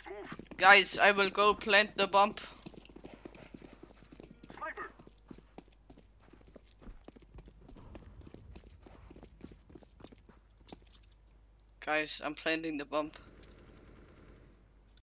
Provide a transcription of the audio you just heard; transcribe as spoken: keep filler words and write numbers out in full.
Guys, I will go plant the bomb. Guys, I'm planting the bomb.